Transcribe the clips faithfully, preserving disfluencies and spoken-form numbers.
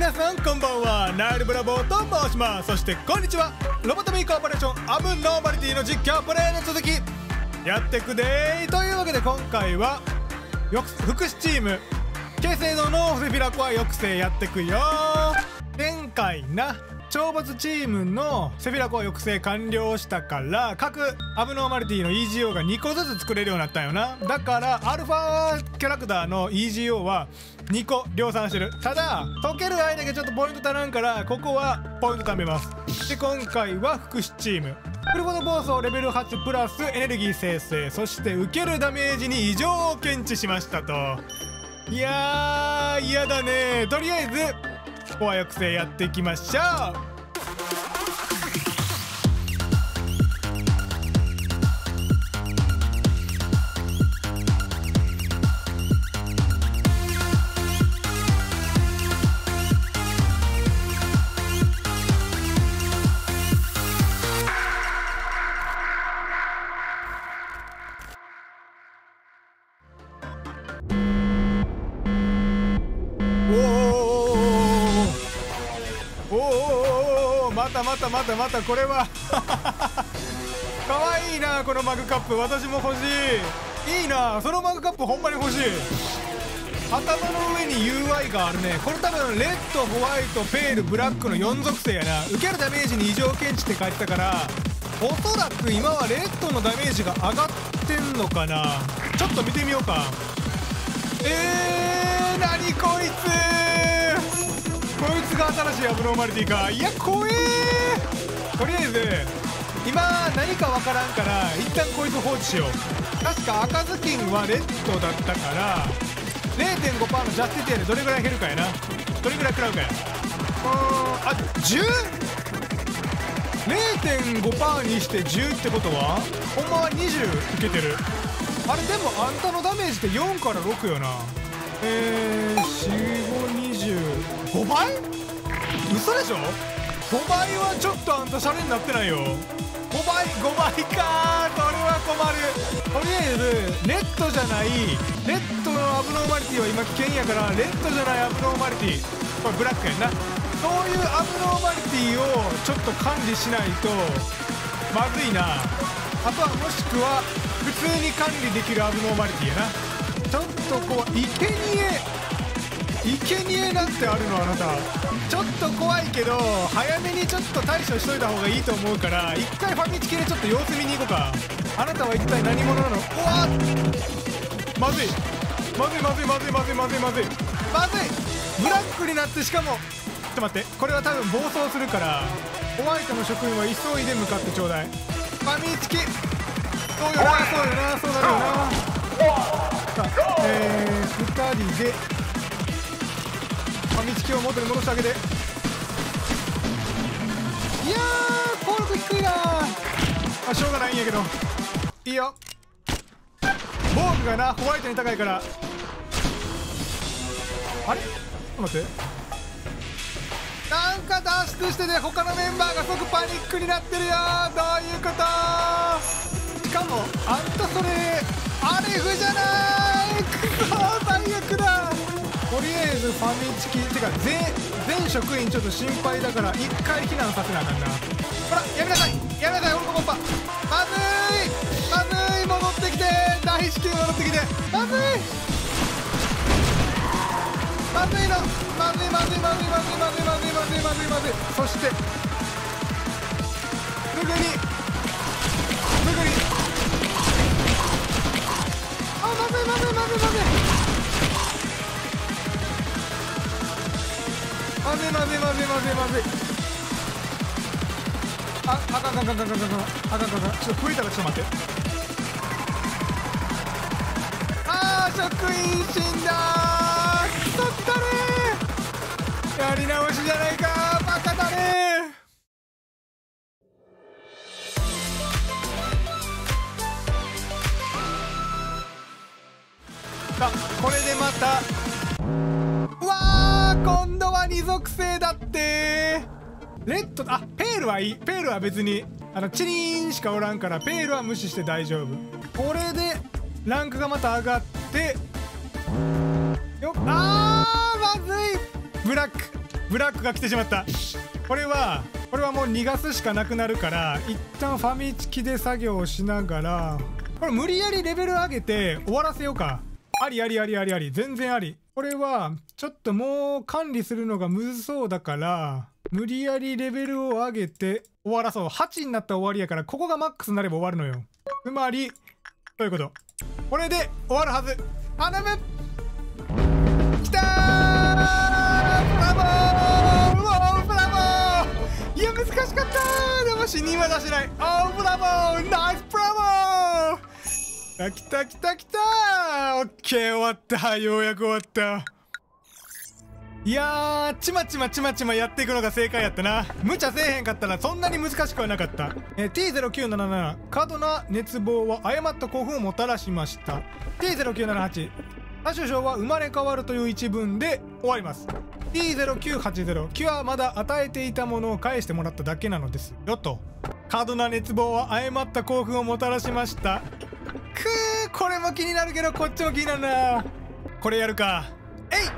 皆さんこんばんは、ナイルブラボーと申します。そしてこんにちは、ロボトミーコーポレーションアブノーマリティの実況プレイの続きやってくでーというわけで、今回はよ福祉チーム京成堂のセフィラコア抑制やってくよー。前回な懲罰チームのセフィラコア抑制完了したから、各アブノーマリティの イージーオー がにこずつ作れるようになったんよな。だからアルファキャラクターの イージーオー はにこ量産してる。ただ解ける間がちょっとポイント足らんから、ここはポイント貯めます。で今回は福祉チームフルボの暴走レベルはちプラスエネルギー生成、そして受けるダメージに異常を検知しましたと。いやー嫌だね。とりあえずコア抑制やっていきましょう。またまたまたまたこれはかわいいな。このマグカップ私も欲しい。いいな、そのマグカップほんまに欲しい。頭の上に ユーアイ があるね。これ多分レッド、ホワイト、ペール、ブラックのよん属性やな。受けるダメージに異常検知って書いてたから、おそらく今はレッドのダメージが上がってんのかな。ちょっと見てみようか。えー、何こいつ。こいつが新しいアブノーマリティか。いや怖えー。とりあえず今何かわからんから一旦こいつ放置しよう。確か赤ずきんはレッドだったから れいてんごパーセント のジャスティティアでどれぐらい減るかやな。どれぐらい食らうかや。うーんあ じゅう?れいてんごパーセント にしてじゅうってことはほんまはにじゅう受けてる。あれでもあんたのダメージってよんからろくよな。えー、よん、ご、にじゅうごばい？嘘でしょ。ごばいはちょっとあんたシャレになってないよ。ごばいごばいかー、それは困る。とりあえずレッドじゃないレッドのアブノーマリティは今危険やから、レッドじゃないアブノーマリティ、これブラックやんな。そういうアブノーマリティをちょっと管理しないとまずいな。あとはもしくは普通に管理できるアブノーマリティやな。ちょっとこう生贄生贄なんてあるの。あなたちょっと怖いけど早めにちょっと対処しといた方がいいと思うから、一回ファミチキでちょっと様子見に行こうか。あなたは一体何者なの。うわっまずいまずいまずいまずいまずいまずいまずいまずい。ブラックになって、しかもちょっと待って、これは多分暴走するからホワイトの職員は急いで向かってちょうだい。ファミチキそうよなそうよなそうなるよな。さあえー、ふたりでファミチキを元に戻してあげて。いやー効力低いなあ。しょうがないんやけどいいよ。防具がなホワイトに高いから。あれちょっと待って、なんか脱出してて他のメンバーが即パニックになってるよ。どういうこと。しかもあんたそれアレフじゃない。くそ最悪だ。とりあえずファミチキってか全全職員ちょっと心配だから一回避難させなあかんな。ほらやめなさいやめなさいオルココッパ。まずいまずい戻ってきて大至急戻ってきて。まずいまずいのまずいまずいまずいまずいまずいまずいまずいまずいまずい。そしてすぐにすぐにあまずいまずいまずいまずいまずいまずいまずいまずいまずい。あ、あかんあかんあかんあかんあかんあかんあかんあかん。ちょっと増えたらちょっと待って。あー職員死んだー。くそったれー。やり直しじゃないかーバカだねー。あ、これでまたうわー今度はに属性だってー。レッドあペールはいい。ペールは別にあのチリーンしかおらんからペールは無視して大丈夫。これでランクがまた上がってよっ。あーまずいブラックブラックが来てしまった。これはこれはもう逃がすしかなくなるから、一旦ファミチキで作業をしながら、これ無理やりレベル上げて終わらせようか。ありありありありあり、全然あり。これはちょっともう管理するのがむずそうだから、無理やりレベルを上げて終わらそう。はちになったら終わりやから、ここがマックスになれば終わるのよ。つまりということ、これで終わるはず。頼む。きたー、ブラボー、うわーブラボー。いや難しかったー。でも死には出しない。あーブラボー、ナイスブラボー。あ、来た来た来たー。オッケー、終わった。ようやく終わった。いやー、ちまちまちまちまやっていくのが正解やったな。無茶せえへんかったらそんなに難しくはなかった。えー、ティーゼロきゅうなななな 過度な熱望は誤った興奮をもたらしました。 ティーゼロきゅうななはち 多種賞は生まれ変わるという一文で終わります。 ティーゼロきゅうはちゼロ キュアはまだ与えていたものを返してもらっただけなのですよと。過度な熱望は誤った興奮をもたらしました。くー、これも気になるけどこっちも気になるな。これやるか。えい。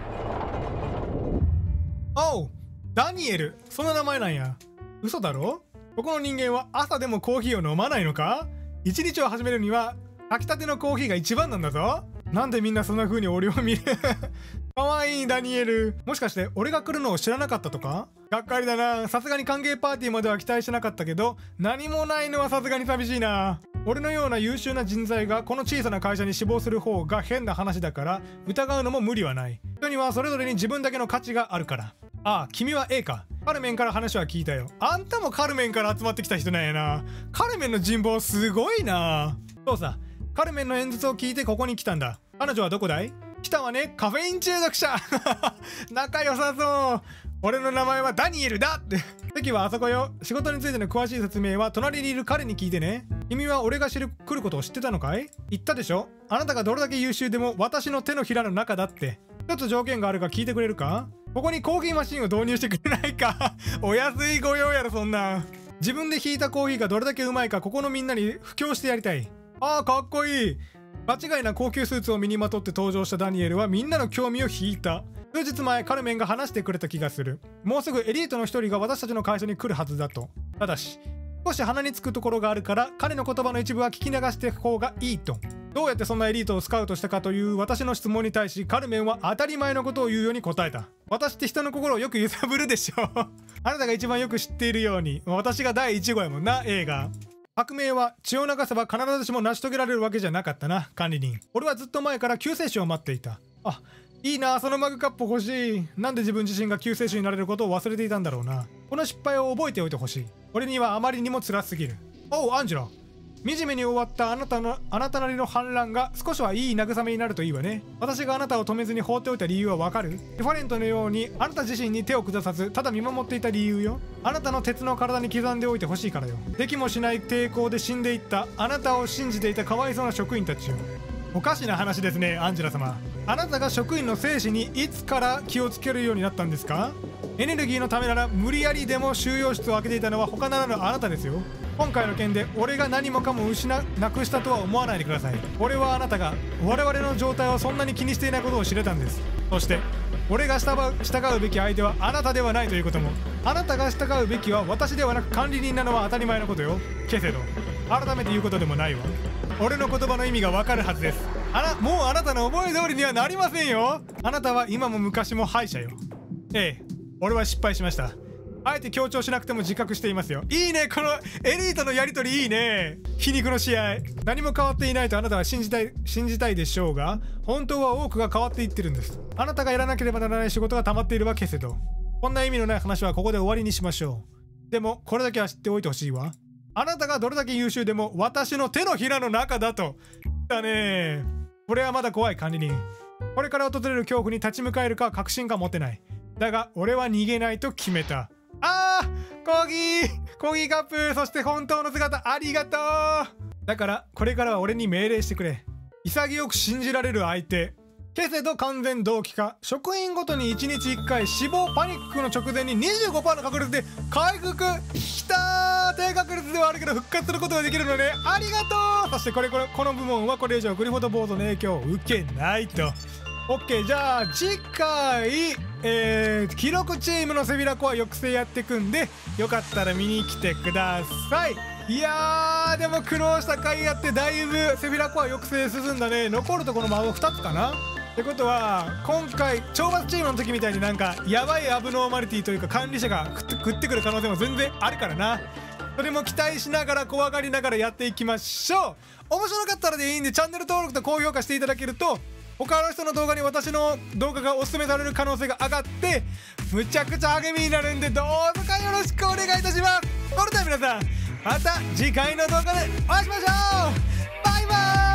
おう、ダニエル、その名前なんや。嘘だろ。ここの人間は朝でもコーヒーを飲まないのか。一日を始めるには炊きたてのコーヒーが一番なんだぞ。なんでみんなそんな風に俺を見るかわいいダニエル。もしかして俺が来るのを知らなかったとか。がっかりだな。さすがに歓迎パーティーまでは期待してなかったけど、何もないのはさすがに寂しいな。俺のような優秀な人材がこの小さな会社に志望する方が変な話だから、疑うのも無理はない。人にはそれぞれに自分だけの価値があるから。ああ、君は A か。カルメンから話は聞いたよ。あんたもカルメンから集まってきた人なんやな。カルメンの人望すごいな。そうさ、カルメンの演説を聞いてここに来たんだ。彼女はどこだい。来たわね、カフェイン中毒者仲良さそう。俺の名前はダニエルだって席はあそこよ。仕事についての詳しい説明は隣にいる彼に聞いてね。君は俺が知る来ることを知ってたのかい。言ったでしょ。あなたがどれだけ優秀でも私の手のひらの中だって。一つ条件があるか聞いてくれるか。ここにコーヒーマシンを導入してくれないかお安いご用やろそんな。自分でひいたコーヒーがどれだけうまいかここのみんなに布教してやりたい。ああ、かっこいい。間違いな高級スーツを身にまとって登場したダニエルはみんなの興味を引いた。数日前カルメンが話してくれた気がする。もうすぐエリートの一人が私たちの会社に来るはずだと。ただし少し鼻につくところがあるから彼の言葉の一部は聞き流していく方がいいと。どうやってそんなエリートをスカウトしたかという私の質問に対しカルメンは当たり前のことを言うように答えた。私って人の心をよく揺さぶるでしょあなたが一番よく知っているように私がだいいち号やもんな。映画革命は血を流せば必ずしも成し遂げられるわけじゃなかったな管理人。俺はずっと前から救世主を待っていた。あ、いいな、そのマグカップ欲しい。なんで自分自身が救世主になれることを忘れていたんだろうな。この失敗を覚えておいてほしい。俺にはあまりにも辛すぎる。おうアンジェラ、惨めに終わったあなたのあなたなりの反乱が少しはいい慰めになるといいわね。私があなたを止めずに放っておいた理由はわかる。ディファレントのようにあなた自身に手を下さずただ見守っていた理由よ。あなたの鉄の体に刻んでおいてほしいからよ。できもしない抵抗で死んでいったあなたを信じていたかわいそうな職員たちよ。おかしな話ですねアンジェラ様。あなたが職員の生死にいつから気をつけるようになったんですか。エネルギーのためなら無理やりでも収容室を開けていたのは他ならぬあなたですよ。今回の件で俺が何もかも失なくしたとは思わないでください。俺はあなたが我々の状態をそんなに気にしていないことを知れたんです。そして俺が従う、従うべき相手はあなたではないということも。あなたが従うべきは私ではなく管理人なのは当たり前のことよ。ケセド、改めて言うことでもないわ。俺の言葉の意味がわかるはずです。あら、もうあなたの思い通りにはなりませんよ。あなたは今も昔も敗者よ。ええ、俺は失敗しました。あえて強調しなくても自覚していますよ。いいね、このエリートのやりとりいいね。皮肉の試合。何も変わっていないとあなたは信じたい信じたいでしょうが、本当は多くが変わっていってるんです。あなたがやらなければならない仕事が溜まっているわけせど、こんな意味のない話はここで終わりにしましょう。でもこれだけは知っておいてほしいわ。あなたがどれだけ優秀でも私の手のひらの中だと。だね。これはまだ怖い管理人。これから訪れる恐怖に立ち向かえるか確信が持てない。だが俺は逃げないと決めた。あー、コーギーコーギーカップ、そして本当の姿ありがとう。だからこれからは俺に命令してくれ。潔く信じられる相手。ケセと完全同期化。職員ごとにいちにちいっかい死亡パニックの直前に にじゅうごパーセント の確率で回復。きたー、低確率ではあるけど復活することができるのね。ありがとう。そしてこれこれこの部門はこれ以上グリフォードボードの影響を受けないと。オッケー、じゃあ次回えー、記録チームのセフィラコア抑制やってくんで、よかったら見に来てください。いやーでも苦労した甲斐あってだいぶセフィラコア抑制進んだね。残るところ窓ふたつかなってことは、今回懲罰チームの時みたいになんかやばいアブノーマリティというか管理者が食ってくる可能性も全然あるからな。それも期待しながら怖がりながらやっていきましょう。面白かったらでいいんでチャンネル登録と高評価していただけると、他の人の動画に私の動画がおすすめされる可能性が上がってむちゃくちゃ励みになるんで、どうぞかよろしくお願いいたします。それでは皆さん、また次回の動画でお会いしましょう。バイバーイ。